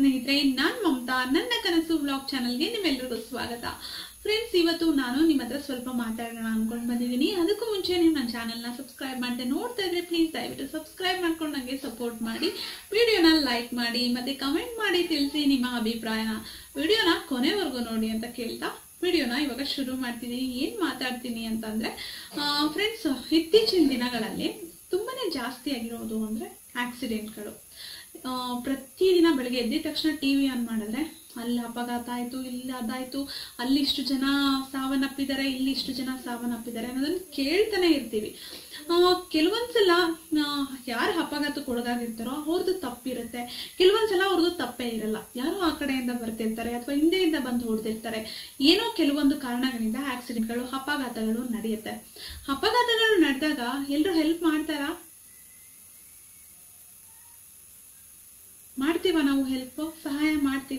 ಸ್ನೇಹಿತರೆ, ನಾನು ಮಮತಾ. ನನ್ನ ಕನಸು ವ್ಲಾಗ್ ಚಾನಲ್ಗೆ ನಿಮ್ಮೆಲ್ಲರಿಗೂ ಸ್ವಾಗತ. ಫ್ರೆಂಡ್ಸ್, ಇವತ್ತು ನಾನು ನಿಮ್ಮ ಹತ್ರ ಸ್ವಲ್ಪ ಮಾತಾಡೋಣ ಅನ್ಕೊಂಡು ಬಂದಿದ್ದೀನಿ. ಅದಕ್ಕೂ ಮುಂಚೆ ನೀವು ನನ್ನ ಚಾನಲ್ನ ಸಬ್ಸ್ಕ್ರೈಬ್ ಮಾಡದೆ ನೋಡ್ತಾ ಇದ್ರೆ ಪ್ಲೀಸ್ ದಯವಿಟ್ಟು ಸಬ್ಸ್ಕ್ರೈಬ್ ಮಾಡ್ಕೊಂಡು ನನಗೆ ಸಪೋರ್ಟ್ ಮಾಡಿ, ವಿಡಿಯೋನ ಲೈಕ್ ಮಾಡಿ ಮತ್ತೆ ಕಮೆಂಟ್ ಮಾಡಿ ತಿಳಿಸಿ ನಿಮ್ಮ ಅಭಿಪ್ರಾಯನ. ವಿಡಿಯೋನ ಕೊನೆವರೆಗೂ ನೋಡಿ ಅಂತ ಕೇಳ್ತಾ ವಿಡಿಯೋನ ಇವಾಗ ಶುರು ಮಾಡ್ತಿದ್ದೀನಿ. ಏನ್ ಮಾತಾಡ್ತೀನಿ ಅಂತಂದ್ರೆ ಫ್ರೆಂಡ್ಸ್, ಇತ್ತೀಚಿನ ದಿನಗಳಲ್ಲಿ ತುಂಬಾನೇ ಜಾಸ್ತಿ ಆಗಿರೋದು ಅಂದ್ರೆ ಆಕ್ಸಿಡೆಂಟ್ಗಳು. ಪ್ರತಿದಿನ ಬೆಳಗ್ಗೆ ಎದ್ದ ತಕ್ಷಣ ಟಿವಿ ಆನ್ ಮಾಡಿದ್ರೆ ಅಲ್ಲಿ ಅಪಘಾತ ಆಯ್ತು, ಇಲ್ಲಿ ಅದಾಯ್ತು, ಅಲ್ಲಿ ಇಷ್ಟು ಜನ ಸಾವನ್ನಪ್ಪಿದ್ದಾರೆ, ಇಲ್ಲಿ ಇಷ್ಟು ಜನ ಸಾವನ್ನಪ್ಪಿದ್ದಾರೆ ಅನ್ನೋದನ್ನ ಕೇಳ್ತಾನೆ ಇರ್ತೀವಿ. ಕೆಲವೊಂದ್ಸಲ ಯಾರು ಅಪಘಾತಕ್ಕೆ ಒಳಗಾಗಿರ್ತಾರೋ ಅವ್ರದ್ದು ತಪ್ಪಿರುತ್ತೆ, ಕೆಲವೊಂದ್ಸಲ ಅವ್ರದ್ದು ತಪ್ಪೇ ಇರಲ್ಲ. ಯಾರೋ ಆ ಕಡೆಯಿಂದ ಬರ್ತಿರ್ತಾರೆ ಅಥವಾ ಹಿಂದೆಯಿಂದ ಬಂದು ಹೊಡೆದಿರ್ತಾರೆ. ಏನೋ ಕೆಲವೊಂದು ಕಾರಣಗಳಿಂದ ಆಕ್ಸಿಡೆಂಟ್ಗಳು, ಅಪಘಾತಗಳು ನಡೆಯುತ್ತೆ. ಅಪಘಾತಗಳು ನಡೆದಾಗ ಎಲ್ಲರೂ ಹೆಲ್ಪ್ ಮಾಡ್ತಾರಾ? ಮಾಡ್ತೀವ? ನಾವು ಹೆಲ್ಪ್ ಸಹಾಯ ಮಾಡ್ತೀವ?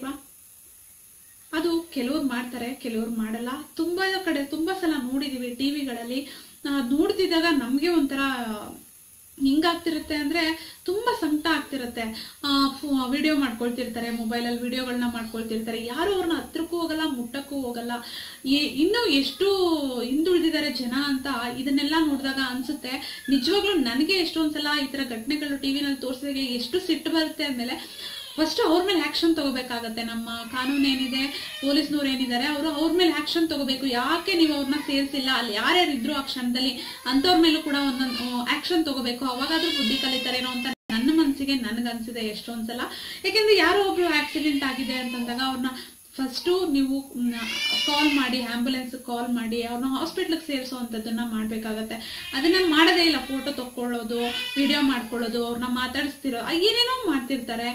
ಅದು ಕೆಲವ್ರು ಮಾಡ್ತಾರೆ, ಕೆಲವ್ರು ಮಾಡಲ್ಲ. ತುಂಬಾ ಸಲ ನೋಡಿದೀವಿ ಟಿವಿಗಳಲ್ಲಿ. ನೋಡ್ತಿದ್ದಾಗ ನಮ್ಗೆ ಒಂಥರ ಹಿಂಗಾಗ್ತಿರುತ್ತೆ ಅಂದ್ರೆ ತುಂಬಾ ಸಂಕಟ ಆಗ್ತಿರುತ್ತೆ. ವಿಡಿಯೋ ಮಾಡ್ಕೊಳ್ತಿರ್ತಾರೆ, ಮೊಬೈಲಲ್ಲಿ ವಿಡಿಯೋಗಳನ್ನ ಮಾಡ್ಕೊಳ್ತಿರ್ತಾರೆ. ಯಾರು ಅವ್ರನ್ನ ಹತ್ರಕ್ಕೂ ಹೋಗಲ್ಲ, ಮುಟ್ಟಕ್ಕೂ ಹೋಗಲ್ಲ. ಇನ್ನು ಎಷ್ಟು ಹಿಂದುಳಿದಿದ್ದಾರೆ ಜನ ಅಂತ ಇದನ್ನೆಲ್ಲ ನೋಡಿದಾಗ ಅನ್ಸುತ್ತೆ. ನಿಜವಾಗ್ಲೂ ನನಗೆ ಎಷ್ಟೊಂದ್ಸಲ ಈ ತರ ಘಟನೆಗಳು ಟಿವಿನಲ್ಲಿ ತೋರಿಸಿದಾಗ ಎಷ್ಟು ಸಿಟ್ಟು ಬರುತ್ತೆ ಅಂದ್ಮೇಲೆ ಫಸ್ಟ್ ಅವ್ರ ಮೇಲೆ ಆಕ್ಷನ್ ತಗೋಬೇಕಾಗತ್ತೆ. ನಮ್ಮ ಕಾನೂನು ಏನಿದೆ, ಪೊಲೀಸ್ನವ್ರು ಏನಿದ್ದಾರೆ, ಅವ್ರ ಮೇಲೆ ಆಕ್ಷನ್ ತಗೋಬೇಕು. ಯಾಕೆ ನೀವು ಅವ್ರನ್ನ ಸೇರಿಸಿಲ್ಲ, ಅಲ್ಲಿ ಯಾರ್ಯಾರು ಇದ್ರು ಆ ಕ್ಷಣದಲ್ಲಿ ಅಂತವ್ರ ಮೇಲೂ ಕೂಡ ಒಂದೊಂದು ಆಕ್ಷನ್ ತಗೋಬೇಕು. ಅವಾಗಾದ್ರೂ ಬುದ್ಧಿ ಕಲಿತಾರೇನೋ ಅಂತ ನನ್ನ ಮನಸ್ಸಿಗೆ ನನ್ಗನ್ಸಿದೆ ಎಷ್ಟೊಂದ್ಸಲ. ಯಾಕೆಂದ್ರೆ ಯಾರೋ ಒಬ್ರು ಆಕ್ಸಿಡೆಂಟ್ ಆಗಿದೆ ಅಂತಂದಾಗ ಅವ್ರನ್ನ ಫಸ್ಟು ನೀವು ಕಾಲ್ ಮಾಡಿ, ಆಂಬ್ಯುಲೆನ್ಸ್ ಕಾಲ್ ಮಾಡಿ ಅವ್ರನ್ನ ಹಾಸ್ಪಿಟ್ಲಿಗೆ ಸೇರಿಸೋವಂಥದ್ದನ್ನ ಮಾಡ್ಬೇಕಾಗತ್ತೆ. ಅದನ್ನ ಮಾಡೋದೇ ಇಲ್ಲ. ಫೋಟೋ ತಕ್ಕೊಳ್ಳೋದು, ವಿಡಿಯೋ ಮಾಡ್ಕೊಳ್ಳೋದು, ಅವ್ರನ್ನ ಮಾತಾಡಿಸ್ತಿರೋ ಏನೇನೋ ಮಾಡ್ತಿರ್ತಾರೆ.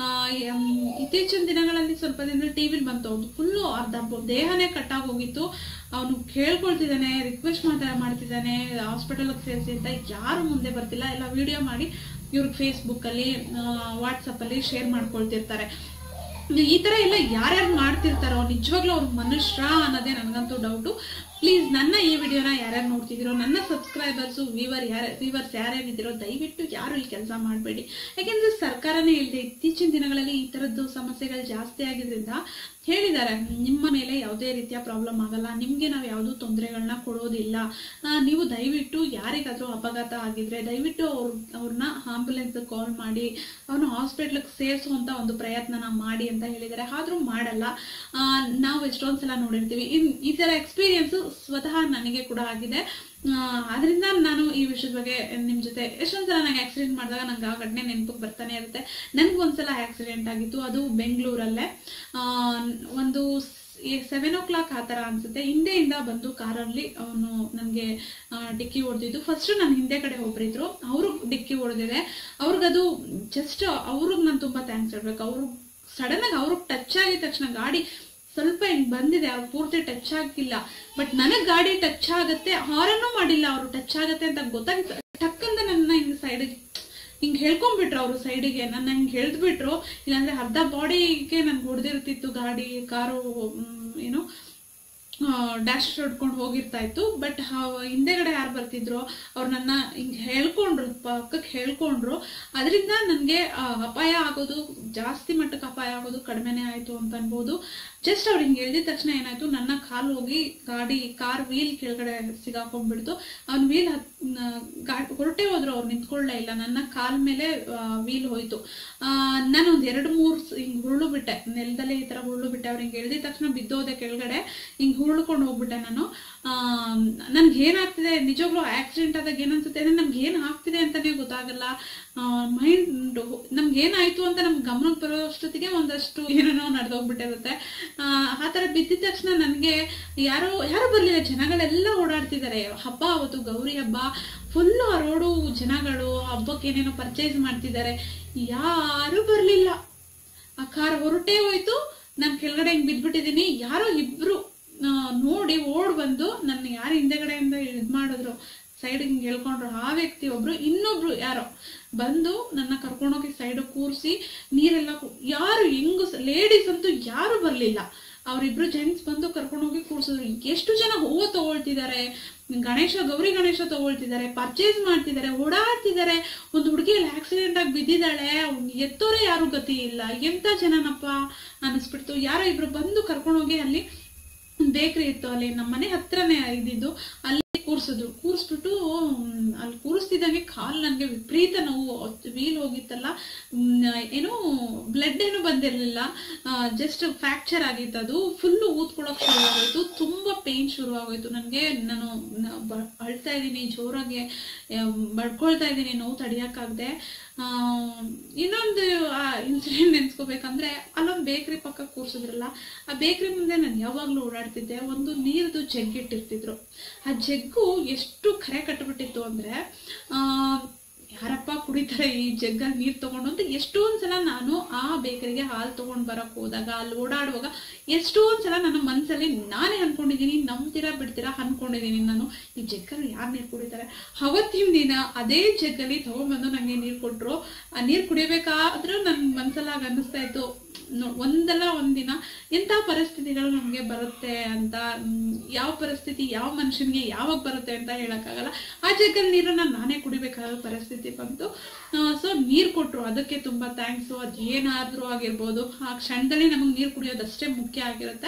ಇತ್ತೀಚಿನ ದಿನಗಳಲ್ಲಿ ಸ್ವಲ್ಪ ದಿನ ಟಿವಿಲಿ ಬಂತು, ಅವ್ರದ್ದು ಫುಲ್ಲು ಅರ್ಧ ದೇಹನೇ ಕಟ್ಟಾಗಿ ಹೋಗಿತ್ತು. ಅವನು ಕೇಳ್ಕೊಳ್ತಿದ್ದಾನೆ, ರಿಕ್ವೆಸ್ಟ್ ಮಾಡ್ತಿದ್ದಾನೆ ಹಾಸ್ಪಿಟಲ್ಗೆ ಸೇರಿಸಿ ಅಂತ. ಯಾರು ಮುಂದೆ ಬರ್ತಿಲ್ಲ. ಎಲ್ಲ ವಿಡಿಯೋ ಮಾಡಿ ಇವ್ರಿಗೆ ಫೇಸ್ಬುಕ್ಕಲ್ಲಿ, ವಾಟ್ಸಪ್ಪಲ್ಲಿ ಶೇರ್ ಮಾಡ್ಕೊಳ್ತಿರ್ತಾರೆ. ಈ ತರ ಎಲ್ಲ ಯಾರ್ಯಾರು ಮಾಡ್ತಿರ್ತಾರೋ ನಿಜವಾಗ್ಲೂ ಅವ್ರ ಮನುಷ್ಯ ಅನ್ನೋದೇ ನನಗಂತೂ ಡೌಟು. ಪ್ಲೀಸ್ ನನ್ನ ಈ ವಿಡಿಯೋನ ಯಾರ್ಯಾರು ನೋಡ್ತಿದ್ದೀರೋ, ನನ್ನ ಸಬ್ಸ್ಕ್ರೈಬರ್ಸು ವ್ಯೂವರ್ಸ್ ಯಾರ್ಯಾರಿದ್ದೀರೋ ದಯವಿಟ್ಟು ಯಾರು ಈ ಕೆಲಸ ಮಾಡಬೇಡಿ. ಯಾಕೆಂದ್ರೆ ಸರ್ಕಾರನೇ ಹೇಳಿದೆ, ಇತ್ತೀಚಿನ ದಿನಗಳಲ್ಲಿ ಈ ತರದ್ದು ಸಮಸ್ಯೆಗಳು ಜಾಸ್ತಿ ಆಗಿದ್ರಿಂದ ಹೇಳಿದ್ದಾರೆ, ನಿಮ್ಮ ಮೇಲೆ ಯಾವುದೇ ರೀತಿಯ ಪ್ರಾಬ್ಲಮ್ ಆಗಲ್ಲ, ನಿಮ್ಗೆ ನಾವು ಯಾವುದೂ ತೊಂದರೆಗಳನ್ನ ಕೊಡೋದಿಲ್ಲ. ನೀವು ದಯವಿಟ್ಟು ಯಾರಿಗಾದ್ರೂ ಅಪಘಾತ ಆಗಿದ್ರೆ ದಯವಿಟ್ಟು ಅವ್ರನ್ನ ಆಂಬ್ಯುಲೆನ್ಸ್ ಕಾಲ್ ಮಾಡಿ ಅವ್ರನ್ನ ಹಾಸ್ಪಿಟ್ಲಿಗೆ ಸೇರಿಸುವಂತ ಒಂದು ಪ್ರಯತ್ನನ ಮಾಡಿ ಅಂತ ಹೇಳಿದ್ದಾರೆ. ಆದ್ರೂ ಮಾಡಲ್ಲ. ನಾವು ಎಷ್ಟೊಂದ್ಸಲ ನೋಡಿರ್ತೀವಿ. ಈ ತರ ಎಕ್ಸ್ಪೀರಿಯನ್ಸ್ ಸ್ವತಃ ನನಗೆ ಕೂಡ ಆಗಿದೆ. ಆದ್ರಿಂದ ನಾನು ಈ ವಿಷಯದ ಬಗ್ಗೆ ನಿಮ್ ಜೊತೆ ಎಷ್ಟೊಂದ್ಸಲ ನಂಗೆ ಆಕ್ಸಿಡೆಂಟ್ ಮಾಡಿದಾಗ ನಂಗೆ ಆ ಘಟನೆ ನೆನಪಿಗೆ ಬರ್ತಾನೆ ಇರುತ್ತೆ. ನನ್ಗೊಂದ್ಸಲ ಆಕ್ಸಿಡೆಂಟ್ ಆಗಿತ್ತು, ಅದು ಬೆಂಗಳೂರಲ್ಲೇ. ಒಂದು 7 o'clock ಆ ತರ ಅನ್ಸುತ್ತೆ. ಹಿಂದೆಯಿಂದ ಬಂದು ಕಾರಲ್ಲಿ ಅವನು ನನ್ಗೆ ಡಿಕ್ಕಿ ಹೊಡೆದಿದ್ದು. ಫಸ್ಟ್ ನನ್ನ ಹಿಂದೆ ಕಡೆ ಒಬ್ರಿದ್ರು, ಅವ್ರು ಡಿಕ್ಕಿ ಹೊಡೆದಿದೆ. ಅವ್ರಿಗದು ಜಸ್ಟ್ ಅವ್ರಿಗೆ ನಾನು ತುಂಬಾ ಥ್ಯಾಂಕ್ಸ್ ಹೇಳ್ಬೇಕು. ಅವ್ರು ಸಡನ್ ಆಗಿ ಅವ್ರಿಗೆ ಟಚ್ ಆಗಿದ ತಕ್ಷಣ ಗಾಡಿ ಸ್ವಲ್ಪ ಹಿಂಗ್ ಬಂದಿದೆ, ಅವ್ರು ಪೂರ್ತಿ ಟಚ್ ಆಗಿಲ್ಲ. ಬಟ್ ನನಗ್ ಗಾಡಿ ಟಚ್ ಆಗತ್ತೆ, ಹಾರನ್ನು ಮಾಡಿಲ್ಲ. ಅವ್ರು ಟಚ್ ಆಗತ್ತೆ ಅಂತ ಗೊತ್ತಾಗಿತ್ತು. ಟಕ್ಕಂತ ನನ್ನ ಹಿಂಗ್ ಸೈಡಿಗೆ ಹಿಂಗ್ ಹೇಳ್ಕೊಂಡ್ಬಿಟ್ರು ಅವ್ರು ಸೈಡಿಗೆ. ನನ್ನ ಹಿಂಗ್ ಹೇಳ್ದ್ಬಿಟ್ರು, ಇಲ್ಲಾಂದ್ರೆ ಅರ್ಧ ಬಾಡಿಗೆ ನನ್ಗೆ ಹೊಡೆದಿರ್ತಿತ್ತು ಗಾಡಿ, ಕಾರು ಏನು ಡ್ಯಾಶ್ ಹೊಡ್ಕೊಂಡು ಹೋಗಿರ್ತಾ ಇತ್ತು. ಬಟ್ ಹಿಂದೆಗಡೆ ಯಾರು ಬರ್ತಿದ್ರು ಅವ್ರು ನನ್ನ ಹಿಂಗ್ ಹೇಳ್ಕೊಂಡ್ರು, ಪಕ್ಕಕ್ಕೆ ಹೇಳ್ಕೊಂಡ್ರು. ಅದರಿಂದ ನನ್ಗೆ ಅಪಾಯ ಆಗೋದು, ಜಾಸ್ತಿ ಮಟ್ಟಕ್ಕೆ ಅಪಾಯ ಆಗೋದು ಕಡಿಮೆನೆ ಆಯ್ತು ಅಂತ ಅನ್ಬೋದು. ಜಸ್ಟ್ ಅವ್ರು ಹಿಂಗೆ ಹೇಳಿದ ತಕ್ಷಣ ಏನಾಯ್ತು, ನನ್ನ ಕಾಲು ಹೋಗಿ ಕಾರ್ ವೀಲ್ ಕೆಳಗಡೆ ಸಿಗಾಕೊಂಡ್ಬಿಡ್ತು. ಅವ್ನ ವೀಲ್ ಹೊರಟೆ ಹೋದ್ರು, ಅವ್ರು ನಿಂತ್ಕೊಳ್ಳೇ ಇಲ್ಲ. ನನ್ನ ಕಾಲ್ ಮೇಲೆ ವೀಲ್ ಹೋಯ್ತು. ನಾನು ಒಂದ್ 2-3 ಹಿಂಗ್ ಹುರುಳು ಬಿಟ್ಟೆ, ನೆಲದಲ್ಲೇ ಈ ತರ ಹುರುಳು ಬಿಟ್ಟೆ. ಅವ್ರು ಹಿಂಗೆ ಹೇಳಿದ ತಕ್ಷಣ ಬಿದ್ದೋದೆ ಕೆಳಗಡೆ, ಹಿಂಗ್ ಹುರುಳ್ಕೊಂಡು ಹೋಗ್ಬಿಟ್ಟೆ ನಾನು. ನನ್ಗೆ ಏನಾಗ್ತಿದೆ, ನಿಜವಾಗ್ಲೂ ಆಕ್ಸಿಡೆಂಟ್ ಆದಾಗ ಏನನ್ಸುತ್ತೆ ಅಂದ್ರೆ ನಮ್ಗೆ ಏನ್ ಆಗ್ತಿದೆ ಅಂತಾನೆ ಗೊತ್ತಾಗಲ್ಲ. ಮೈಂಡ್ ನಮ್ಗೆ ಏನಾಯ್ತು ಅಂತ ನಮ್ಗೆ ಗಮನಕ್ಕೆ ಬರೋ ಅಷ್ಟೊತ್ತಿಗೆ ಒಂದಷ್ಟು ಏನೇನೋ ನಡೆದೋಗ್ಬಿಟ್ಟಿರುತ್ತೆ. ಆ ತರ ಬಿದ್ದಿದ ತಕ್ಷಣ ನನ್ಗೆ ಯಾರು ಬರ್ಲಿಲ್ಲ. ಜನಗಳೆಲ್ಲ ಓಡಾಡ್ತಿದ್ದಾರೆ. ಹಬ್ಬ, ಅವತ್ತು ಗೌರಿ ಹಬ್ಬ, ಫುಲ್ಲು ಆ ರೋಡು ಜನಗಳು ಹಬ್ಬಕ್ಕೆ ಏನೇನೋ ಪರ್ಚೇಸ್ ಮಾಡ್ತಿದ್ದಾರೆ. ಯಾರು ಬರ್ಲಿಲ್ಲ. ಆ ಕಾರ್ ಹೊರಟೇ ಹೋಯ್ತು. ನಾನ್ ಕೆಳಗಡೆ ಹಿಂಗ್ ಬಿದ್ಬಿಟ್ಟಿದೀನಿ. ಯಾರೋ ಇಬ್ರು ನೋಡಿ ಓಡ್ ಬಂದು ನನ್ನ ಯಾರು ಹಿಂದೆಗಡೆಯಿಂದ ಇದ್ ಮಾಡಿದ್ರು, ಸೈಡ್ ಹಿಂಗ್ ಹೇಳ್ಕೊಂಡ್ರು. ಆ ವ್ಯಕ್ತಿ ಒಬ್ರು, ಇನ್ನೊಬ್ರು ಯಾರೋ ಬಂದು ನನ್ನ ಕರ್ಕೊಂಡೋಗಿ ಸೈಡ್ ಕೂರಿಸಿ ನೀರೆಲ್ಲ ಯಾರು ಹೆಂಗು ಲೇಡೀಸ್ ಅಂತೂ ಯಾರು ಬರ್ಲಿಲ್ಲ. ಅವರಿಬ್ರು ಜೆಂಟ್ಸ್ ಬಂದು ಕರ್ಕೊಂಡು ಹೋಗಿ ಕೂರ್ಸಿದ್ರು. ಎಷ್ಟು ಜನ ಹೂವು ತಗೊಳ್ತಿದ್ದಾರೆ, ಗೌರಿ ಗಣೇಶ ತಗೊಳ್ತಿದ್ದಾರೆ, ಪರ್ಚೇಸ್ ಮಾಡ್ತಿದ್ದಾರೆ, ಓಡಾಡ್ತಿದ್ದಾರೆ. ಒಂದು ಹುಡುಗಿಯಲ್ಲಿ ಆಕ್ಸಿಡೆಂಟ್ ಆಗಿ ಬಿದ್ದಿದ್ದಾಳೆ, ಎತ್ತೋರೆ ಯಾರು ಗತಿ ಇಲ್ಲ. ಎಂತ ಜನನಪ್ಪ ಅನಿಸ್ಬಿಡ್ತು. ಯಾರೋ ಇಬ್ರು ಬಂದು ಕರ್ಕೊಂಡೋಗಿ ಅಲ್ಲಿ ಬೇಕ್ರಿ ಇತ್ತು, ಅಲ್ಲಿ ನಮ್ಮ ಮನೆ ಹತ್ರನೇ ಇದ್ದಿದ್ದು, ಅಲ್ಲಿ ಕೂರಿಸ್ಬಿಟ್ಟು ಅಲ್ಲಿ ಕೂರಿಸ್ತಿದ್ದಂಗೆ ಕಾಲ್ ನನಗೆ ವಿಪರೀತ ನೋವು, ವೀಲ್ ಹೋಗಿತ್ತಲ್ಲ, ಏನೋ ಬ್ಲಡ್ ಏನು ಬಂದಿರಲಿಲ್ಲ, ಜಸ್ಟ್ ಫ್ರಾಕ್ಚರ್ ಆಗಿತ್ತು. ಅದು ಫುಲ್ಲು ಊದ್ಕೊಳಕ್ ಶುರು ಆಗೋಯ್ತು, ತುಂಬಾ ಪೇನ್ ಶುರು ಆಗೋಯ್ತು ನನಗೆ. ನಾನು ಅಳ್ತಾ ಇದ್ದೀನಿ, ಜೋರಾಗಿ ಬಡ್ಕೊಳ್ತಾ ಇದ್ದೀನಿ, ನೋವು ತಡಿಯಕ್ಕಾಗದೆ. ಇನ್ನೊಂದು ಇನ್ಸಿಡೆಂಟ್ ನೆನ್ಸ್ಕೋಬೇಕಂದ್ರೆ, ಅಲ್ಲೊಂದು ಬೇಕ್ರಿ ಪಕ್ಕ ಕೂರ್ಸಿದ್ರಲ್ಲ, ಆ ಬೇಕ್ರಿ ಮುಂದೆ ನಾನು ಯಾವಾಗ್ಲೂ ಓಡಾಡ್ತಿದ್ದೆ. ಒಂದು ನೀರ್ದು ಜಗ್ ಇಟ್ಟಿರ್ತಿದ್ರು. ಆ ಜಗ್ಗು ಎಷ್ಟು ಕರೆ ಕಟ್ಬಿಟ್ಟಿತ್ತು ಅಂದ್ರೆ, ಯಾರಪ್ಪ ಕುಡಿತಾರೆ ಈ ಜಗ್ಗ ನೀರ್ ತಗೊಂಡು ಅಂತ ಎಷ್ಟೊಂದ್ಸಲ ನಾನು ಆ ಬೇಕರಿಗೆ ಹಾಲು ತಗೊಂಡ್ ಬರಕ್ ಹೋದಾಗ, ಅಲ್ಲಿ ಓಡಾಡುವಾಗ ಎಷ್ಟೊಂದ್ಸಲ ನನ್ನ ಮನ್ಸಲ್ಲಿ ನಾನೇ ಅನ್ಕೊಂಡಿದೀನಿ, ನಂಬ್ತೀರಾ ಬಿಡ್ತೀರಾ ಅನ್ಕೊಂಡಿದೀನಿ ನಾನು, ಈ ಜಗ್ಗಲ್ಲಿ ಯಾರು ನೀರ್ ಕುಡಿತಾರೆ. ಅವತ್ತಿನ ದಿನ ಅದೇ ಜಗ್ಗಲ್ಲಿ ತಗೊಂಡ್ಬಂದು ನಂಗೆ ನೀರ್ ಕೊಟ್ರು. ಆ ನೀರ್ ಕುಡಿಬೇಕಾದ್ರೂ ನನ್ ಮನ್ಸಲ್ಲಾಗ ಅನ್ನಿಸ್ತಾ ಇತ್ತು, ಒಂದಲ್ಲ ಒಂದಿನ ಎಂಥ ಪರಿಸ್ಥಿತಿಗಳು ನಮ್ಗೆ ಬರುತ್ತೆ ಅಂತ, ಯಾವ ಪರಿಸ್ಥಿತಿ ಯಾವ ಮನುಷ್ಯನ್ಗೆ ಯಾವಾಗ ಬರುತ್ತೆ ಅಂತ ಹೇಳಕ್ಕಾಗಲ್ಲ. ಆ ಜಗ್ಗಲ್ಲಿ ನೀರನ್ನ ನಾನೇ ಕುಡಿಬೇಕಾದ ಪರಿಸ್ಥಿತಿ ಬಂತು. ಸೊ ನೀರ್ ಕೊಟ್ರು, ಅದಕ್ಕೆ ತುಂಬಾ ಥ್ಯಾಂಕ್ಸು. ಅದೇನಾದ್ರೂ ಆಗಿರ್ಬೋದು, ಆ ಕ್ಷಣದಲ್ಲಿ ನಮಗೆ ನೀರು ಕುಡಿಯೋದಷ್ಟೇ ಮುಖ್ಯ ಆಗಿರುತ್ತೆ.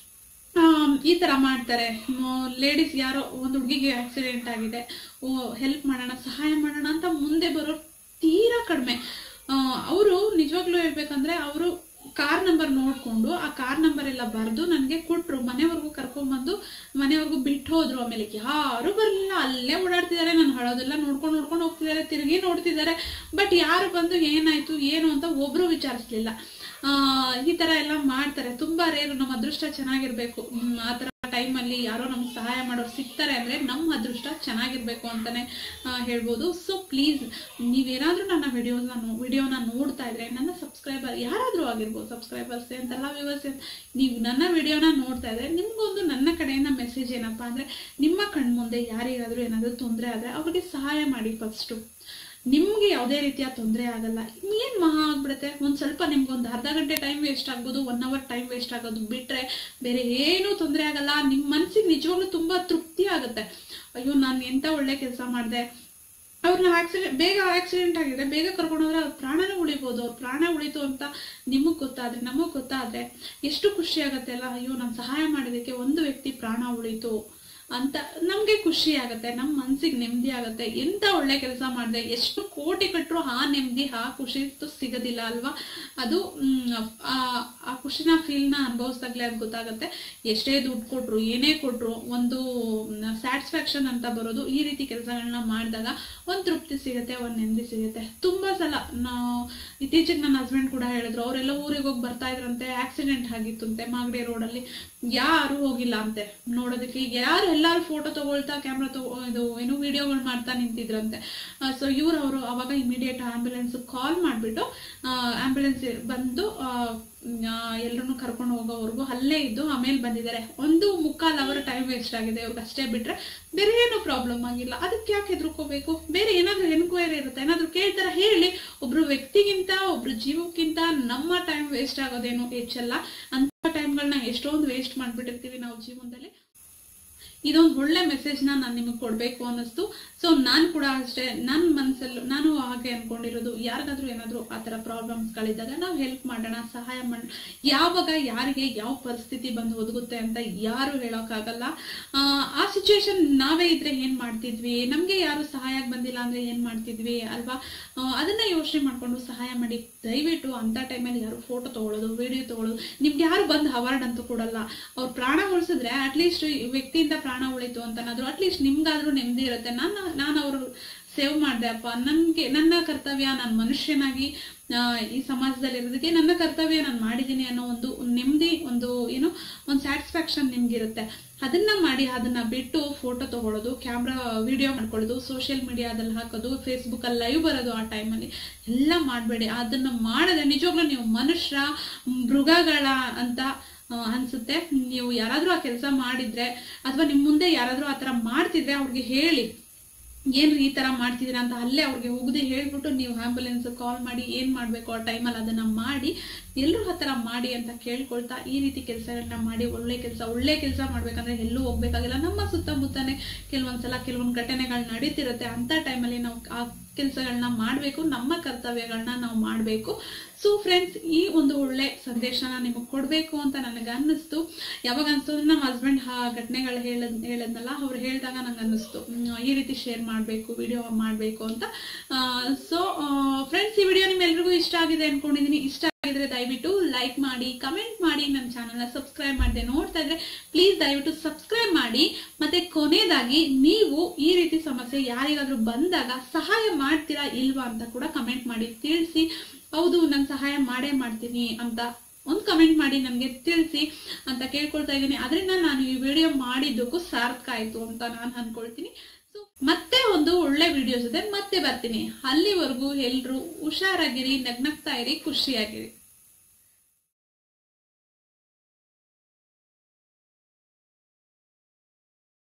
ಈ ತರ ಮಾಡ್ತಾರೆ. ಲೇಡೀಸ್ ಯಾರೋ ಒಂದು ಹುಡುಗಿಗೆ ಆಕ್ಸಿಡೆಂಟ್ ಆಗಿದೆ, ಹೆಲ್ಪ್ ಮಾಡೋಣ, ಸಹಾಯ ಮಾಡೋಣ ಅಂತ ಮುಂದೆ ಬರೋ ತೀರಾ ಕಡಿಮೆ. ಅವರು ನಿಜವಾಗ್ಲೂ ಹೇಳ್ಬೇಕಂದ್ರೆ, ಅವರು ಕಾರ್ ನಂಬರ್ ನೋಡ್ಕೊಂಡು ಆ ಕಾರ್ ನಂಬರ್ ಎಲ್ಲ ಬರೆದು ನನಗೆ ಕೊಟ್ರು. ಮನೆವರೆಗೂ ಕರ್ಕೊಂಡ್ಬಂದು ಮನೆವರೆಗೂ ಬಿಟ್ಟು ಹೋದ್ರು. ಆಮೇಲೆ ಯಾರು ಬರಲಿಲ್ಲ, ಅಲ್ಲೇ ಓಡಾಡ್ತಿದ್ದಾರೆ, ನಾನು ಹಳೋದೆಲ್ಲ ನೋಡ್ಕೊಂಡು ಹೋಗ್ತಿದ್ದಾರೆ, ತಿರುಗಿ ನೋಡ್ತಿದ್ದಾರೆ. ಬಟ್ ಯಾರು ಬಂದು ಏನಾಯ್ತು ಏನು ಅಂತ ಒಬ್ರು ವಿಚಾರಿಸ್ಲಿಲ್ಲ. ಈ ತರ ಎಲ್ಲ ಮಾಡ್ತಾರೆ. ತುಂಬಾ ರೇರು. ನಮ್ಮ ಅದೃಷ್ಟ ಚೆನ್ನಾಗಿರ್ಬೇಕು. ಆ ತರ ಟೈಮಲ್ಲಿ ಯಾರೋ ನಮ್ಗೆ ಸಹಾಯ ಮಾಡೋರು ಸಿಗ್ತಾರೆ ಅಂದ್ರೆ ನಮ್ಮ ಅದೃಷ್ಟ ಚೆನ್ನಾಗಿರ್ಬೇಕು ಅಂತಾನೆ ಹೇಳ್ಬೋದು. ಸೊ ಪ್ಲೀಸ್, ನೀವೇನಾದ್ರೂ ನನ್ನ ವಿಡಿಯೋನ ನೋಡ್ತಾ ಇದ್ರೆ, ನನ್ನ ಸಬ್ಸ್ಕ್ರೈಬರ್ ಯಾರಾದ್ರೂ ಆಗಿರ್ಬೋದು, ಸಬ್ಸ್ಕ್ರೈಬರ್ಸ್ ಅಂತಲ್ಲ ವ್ಯೂವರ್ಸ್, ನೀವು ನನ್ನ ವಿಡಿಯೋನ ನೋಡ್ತಾ ಇದ್ರೆ ನಿಮ್ಗೊಂದು ನನ್ನ ಕಡೆಯಿಂದ ಮೆಸೇಜ್ ಏನಪ್ಪಾ ಅಂದ್ರೆ, ನಿಮ್ಮ ಕಣ್ಮುಂದೆ ಯಾರಿಗಾದ್ರೂ ಏನಾದ್ರೂ ತೊಂದರೆ ಆದ್ರೆ ಅವ್ರಿಗೆ ಸಹಾಯ ಮಾಡಿ. ಫಸ್ಟು ನಿಮ್ಗೆ ಯಾವುದೇ ರೀತಿಯ ತೊಂದರೆ ಆಗಲ್ಲ, ಏನ್ ಮಹಾ ಆಗ್ಬಿಡುತ್ತೆ. ಒಂದ್ ಸ್ವಲ್ಪ ನಿಮ್ಗೊಂದು ಅರ್ಧ ಗಂಟೆ ಟೈಮ್ ವೇಸ್ಟ್ ಆಗ್ಬೋದು, 1 hour ಟೈಮ್ ವೇಸ್ಟ್ ಆಗೋದು ಬಿಟ್ರೆ ಬೇರೆ ಏನೂ ತೊಂದರೆ ಆಗಲ್ಲ. ನಿಮ್ ಮನ್ಸಿಗೆ ನಿಜವಾಗ್ಲೂ ತುಂಬಾ ತೃಪ್ತಿ ಆಗುತ್ತೆ. ಅಯ್ಯೋ, ನಾನು ಎಂತ ಒಳ್ಳೆ ಕೆಲಸ ಮಾಡಿದೆ, ಅವ್ರನ್ನ ಬೇಗ ಆಕ್ಸಿಡೆಂಟ್ ಆಗಿದೆ, ಬೇಗ ಕರ್ಕೊಂಡೋದ್ರೆ ಅವ್ರ ಪ್ರಾಣನೂ ಉಳಿಬೋದು. ಅವ್ರ ಪ್ರಾಣ ಉಳಿತು ಅಂತ ನಿಮಗ್ ಗೊತ್ತಾದ್ರೆ, ನಮಗ್ ಗೊತ್ತಾದ್ರೆ ಎಷ್ಟು ಖುಷಿ ಆಗತ್ತೆ ಅಲ್ಲ. ಅಯ್ಯೋ, ನಾನು ಸಹಾಯ ಮಾಡಿದಕ್ಕೆ ಒಂದು ವ್ಯಕ್ತಿ ಪ್ರಾಣ ಉಳಿತು ಅಂತ ನಮ್ಗೆ ಖುಷಿ ಆಗತ್ತೆ, ನಮ್ಮ ಮನ್ಸಿಗೆ ನೆಮ್ಮದಿ ಆಗತ್ತೆ. ಎಂತ ಒಳ್ಳೆ ಕೆಲಸ ಮಾಡಿದೆ, ಎಷ್ಟು ಕೋಟಿ ಕಟ್ಟರು ಆ ನೆಮ್ಮದಿ, ಆ ಖುಷಿ ಸಿಗೋದಿಲ್ಲ ಅಲ್ವಾ. ಅದು ಆ ಖುಷಿನ ಫೀಲ್ನ ಅನುಭವಿಸ್ದಾಗ್ಲೇ ಅದು ಗೊತ್ತಾಗತ್ತೆ. ಎಷ್ಟೇ ದುಡ್ಡು ಕೊಟ್ರು, ಏನೇ ಕೊಟ್ರು, ಒಂದು ಸ್ಯಾಟಿಸ್ಫ್ಯಾಕ್ಷನ್ ಅಂತ ಬರೋದು ಈ ರೀತಿ ಕೆಲಸಗಳನ್ನ ಮಾಡಿದಾಗ ಒಂದು ತೃಪ್ತಿ ಸಿಗುತ್ತೆ, ಒಂದು ನೆಮ್ಮದಿ ಸಿಗುತ್ತೆ. ತುಂಬಾ ಸಲ ಇತ್ತೀಚೆಗೆ ನನ್ನ ಹಸ್ಬೆಂಡ್ ಕೂಡ ಹೇಳಿದ್ರು, ಅವರೆಲ್ಲ ಊರಿಗೆ ಹೋಗಿ ಬರ್ತಾ ಇದ್ರಂತೆ, ಆಕ್ಸಿಡೆಂಟ್ ಆಗಿತ್ತಂತೆ ಮಾಗಡಿ ರೋಡಲ್ಲಿ. ಯಾರು ಹೋಗಿಲ್ಲ ಅಂತೆ ನೋಡೋದಕ್ಕೆ. ಎಲ್ಲಾರು ಫೋಟೋ ತಗೊಳ್ತಾ, ಕ್ಯಾಮ್ರಾ ಇದು ಏನು ವಿಡಿಯೋಗಳು ಮಾಡ್ತಾ ನಿಂತಿದ್ರಂತೆ. ಸೊ ಅವರು ಅವಾಗ ಇಮಿಡಿಯೇಟ್ ಆಂಬ್ಯುಲೆನ್ಸ್ ಕಾಲ್ ಮಾಡ್ಬಿಟ್ಟು ಆಂಬ್ಯುಲೆನ್ಸ್ ಬಂದು ಎಲ್ಲರನ್ನು ಕರ್ಕೊಂಡು ಹೋಗೋವರೆಗೂ ಅಲ್ಲೇ ಇದ್ದು ಆಮೇಲೆ ಬಂದಿದ್ದಾರೆ. 1.25 hour ಟೈಮ್ ವೇಸ್ಟ್ ಆಗಿದೆ ಅವ್ರಿಗೆ, ಅಷ್ಟೇ ಬಿಟ್ರೆ ಬೇರೆ ಏನೋ ಪ್ರಾಬ್ಲಮ್ ಆಗಿಲ್ಲ. ಅದಕ್ಕೆ ಯಾಕೆ ಹೆದರ್ಕೋಬೇಕು? ಬೇರೆ ಏನಾದ್ರೂ ಎನ್ಕ್ವೈರಿ ಇರುತ್ತೆ, ಏನಾದ್ರೂ ಕೇಳ್ತಾರ ಹೇಳಿ. ಒಬ್ರು ವ್ಯಕ್ತಿಗಿಂತ ಒಬ್ರು ಜೀವಕ್ಕಿಂತ ನಮ್ಮ ಟೈಮ್ ವೇಸ್ಟ್ ಆಗೋದೇನು ಹೆಚ್ಚಲ್ಲ. ಅಂತ ಟೈಮ್ಗಳನ್ನ ಎಷ್ಟೊಂದು ವೇಸ್ಟ್ ಮಾಡ್ಬಿಟ್ಟಿರ್ತೀವಿ ನಾವು ಜೀವನದಲ್ಲಿ. ಇದೊಂದು ಒಳ್ಳೆ ಮೆಸೇಜ್ನ ನಾನು ನಿಮಗೆ ಕೊಡಬೇಕು ಅನ್ನಿಸ್ತು. ಸೊ ನಾನು ಕೂಡ ಅಷ್ಟೇ, ನನ್ನ ಮನಸ್ಸಲ್ಲೂ ನಾನು ಹಾಗೆ ಅನ್ಕೊಂಡಿರೋದು, ಯಾರಿಗಾದ್ರೂ ಏನಾದರೂ ಆ ಥರ ಪ್ರಾಬ್ಲಮ್ಸ್ಗಳಿದ್ದಾಗ ನಾವು ಹೆಲ್ಪ್ ಮಾಡೋಣ, ಸಹಾಯ ಮಾಡೋಣ. ಯಾವಾಗ ಯಾರಿಗೆ ಯಾವ ಪರಿಸ್ಥಿತಿ ಬಂದು ಒದಗುತ್ತೆ ಅಂತ ಯಾರು ಹೇಳೋಕ್ಕಾಗಲ್ಲ. ಆ ಸಿಚುವೇಶನ್ ನಾವೇ ಇದ್ರೆ ಏನು ಮಾಡ್ತಿದ್ವಿ, ನಮಗೆ ಯಾರು ಸಹಾಯ ಬಂದಿಲ್ಲ ಅಂದರೆ ಏನು ಮಾಡ್ತಿದ್ವಿ ಅಲ್ವಾ. ಅದನ್ನ ಯೋಚನೆ ಮಾಡಿಕೊಂಡು ಸಹಾಯ ಮಾಡಿ. ದಯವಿಟ್ಟು ಅಂಥ ಟೈಮಲ್ಲಿ ಯಾರು ಫೋಟೋ ತೊಗೊಳ್ಳೋದು, ವಿಡಿಯೋ ತೊಗೊಳ್ಳೋದು, ನಿಮ್ಗೆ ಯಾರು ಬಂದು ಅವಾರ್ಡ್ ಅಂತೂ ಕೊಡಲ್ಲ. ಅವ್ರು ಪ್ರಾಣ ಉಳಿಸಿದ್ರೆ ಅಟ್ಲೀಸ್ಟ್ ವ್ಯಕ್ತಿಯಿಂದ ಪ್ರಾಣ ಉಳಿತು ಅಂತನಾದ್ರೂ ಅಟ್ಲೀಸ್ಟ್ ನಿಮ್ಗಾದ್ರೂ ನೆಮ್ಮದಿ ಇರುತ್ತೆ. ನಾನು ಅವರು ಸೇವ್ ಮಾಡಿದೆ ಅಪ್ಪ, ನನ್ನ ಕರ್ತವ್ಯ, ನಾನು ಮನುಷ್ಯನಾಗಿ ಈ ಸಮಾಜದಲ್ಲಿ ಇರೋದಕ್ಕೆ ನನ್ನ ಕರ್ತವ್ಯ ನಾನು ಮಾಡಿದ್ದೀನಿ ಅನ್ನೋ ಒಂದು ನೆಮ್ಮದಿ, ಒಂದು ಸ್ಯಾಟಿಸ್ಫ್ಯಾಕ್ಷನ್ ನಿಮ್ಗಿರುತ್ತೆ. ಅದನ್ನ ಮಾಡಿ. ಅದನ್ನ ಬಿಟ್ಟು ಫೋಟೋ ತಗೊಳ್ಳೋದು, ಕ್ಯಾಮ್ರಾ ವಿಡಿಯೋ ಮಾಡ್ಕೊಳ್ಳೋದು, ಸೋಷಿಯಲ್ ಮೀಡಿಯಾದಲ್ಲಿ ಹಾಕೋದು, ಫೇಸ್ಬುಕ್ ಅಲ್ಲಿ ಲೈವ್ ಬರೋದು, ಆ ಟೈಮಲ್ಲಿ ಎಲ್ಲ ಮಾಡಬೇಡಿ. ಅದನ್ನ ಮಾಡಿದ್ರೆ ನಿಜವಾಗ್ಲೂ ನೀವು ಮನುಷ್ಯ ಮೃಗಗಳ ಅಂತ ಅನ್ಸುತ್ತೆ. ನೀವು ಯಾರಾದ್ರೂ ಆ ಕೆಲಸ ಮಾಡಿದ್ರೆ ಅಥವಾ ನಿಮ್ ಮುಂದೆ ಯಾರಾದ್ರೂ ಆತರ ಮಾಡ್ತಿದ್ರೆ ಅವ್ರಿಗೆ ಹೇಳಿ, ಏನ್ರಿ ಈ ತರ ಮಾಡ್ತಿದ್ದೀರಾ ಅಂತ ಅಲ್ಲೇ ಅವ್ರಿಗೆ ಉಗ್ದಿ ಹೇಳ್ಬಿಟ್ಟು ನೀವು ಆಂಬುಲೆನ್ಸ್ ಕಾಲ್ ಮಾಡಿ ಏನ್ ಮಾಡ್ಬೇಕು ಆ ಟೈಮಲ್ಲಿ ಅದನ್ನ ಮಾಡಿ ಎಲ್ಲರೂ ಹತ್ರ ಮಾಡಿ ಅಂತ ಕೇಳ್ಕೊಳ್ತಾ ಈ ರೀತಿ ಕೆಲಸಗಳನ್ನ ಮಾಡಿ ಒಳ್ಳೆ ಕೆಲಸ ಮಾಡ್ಬೇಕಂದ್ರೆ ಎಲ್ಲೂ ಹೋಗ್ಬೇಕಾಗಿಲ್ಲ. ನಮ್ಮ ಸುತ್ತಮುತ್ತನೇ ಕೆಲವೊಂದ್ಸಲ ಕೆಲವೊಂದು ಘಟನೆಗಳು ನಡೀತಿರುತ್ತೆ. ಅಂತ ಟೈಮಲ್ಲಿ ನಾವು ಆ ಕೆಲಸಗಳನ್ನ ಮಾಡಬೇಕು, ನಮ್ಮ ಕರ್ತವ್ಯಗಳನ್ನ ನಾವು ಮಾಡಬೇಕು. ಸೊ ಫ್ರೆಂಡ್ಸ್, ಈ ಒಂದು ಒಳ್ಳೆ ಸಂದೇಶನ ನಿಮಗೆ ಕೊಡಬೇಕು ಅಂತ ನನಗೆ ಅನ್ನಿಸ್ತು. ಯಾವಾಗ ಅನಿಸ್ತು ಅಂದ್ರೆ ನಮ್ಮ ಹಸ್ಬೆಂಡ್ ಆ ಘಟನೆಗಳು ಹೇಳದ್ನಲ್ಲ, ಅವ್ರು ಹೇಳಿದಾಗ ನಂಗೆ ಅನ್ನಿಸ್ತು ಈ ರೀತಿ ಶೇರ್ ಮಾಡಬೇಕು, ವಿಡಿಯೋ ಮಾಡಬೇಕು ಅಂತ. ಸೊ ಫ್ರೆಂಡ್ಸ್, ಈ ವಿಡಿಯೋ ನಿಮ್ಮೆಲ್ರಿಗೂ ಇಷ್ಟ ಆಗಿದೆ ಅನ್ಕೊಂಡಿದೀನಿ. ಇಷ್ಟ ಆಗಿದ್ರೆ ದಯವಿಟ್ಟು ಲೈಕ್ ಮಾಡಿ, ಕಮೆಂಟ್ ಮಾಡಿ, ನನ್ನ ಚಾನಲ್ನ ಸಬ್ಸ್ಕ್ರೈಬ್ ಮಾಡದೆ ನೋಡ್ತಾ ಇದ್ರೆ ಪ್ಲೀಸ್ ದಯವಿಟ್ಟು ಸಬ್ಸ್ಕ್ರೈಬ್ ಮಾಡಿ. ಮತ್ತೆ ಕೊನೆಯದಾಗಿ, ನೀವು ಈ ರೀತಿ ಸಮಸ್ಯೆ ಯಾರಿಗಾದ್ರೂ ಬಂದಾಗ ಸಹಾಯ ಮಾಡ್ತೀರಾ ಇಲ್ವಾ ಅಂತ ಕೂಡ ಕಮೆಂಟ್ ಮಾಡಿ ತಿಳಿಸಿ. ಹೌದು, ನಾನು ಸಹಾಯ ಮಾಡೇ ಮಾಡ್ತೀನಿ ಅಂತ ಒಂದು ಕಮೆಂಟ್ ಮಾಡಿ ನನಗೆ ತಿಳಿಸಿ ಅಂತ ಕೇಳ್ಕೊಳ್ತಾ ಇದ್ದೀನಿ. ಅದರಿಂದ ನಾನು ಈ ವಿಡಿಯೋ ಮಾಡಿದ್ದಕ್ಕೂ ಸಾರ್ಥಕ ಆಯ್ತು ಅಂತ ನಾನು ಅನ್ಕೊಳ್ತೀನಿ. ಸೊ ಮತ್ತೆ ಒಂದು ಒಳ್ಳೆ ವಿಡಿಯೋ ಜೊತೆ ಮತ್ತೆ ಬರ್ತೀನಿ. ಅಲ್ಲಿವರೆಗೂ ಎಲ್ರು ಹುಷಾರಾಗಿರಿ, ನಗ್ನಗ್ತಾ ಇರಿ, ಖುಷಿಯಾಗಿರಿ.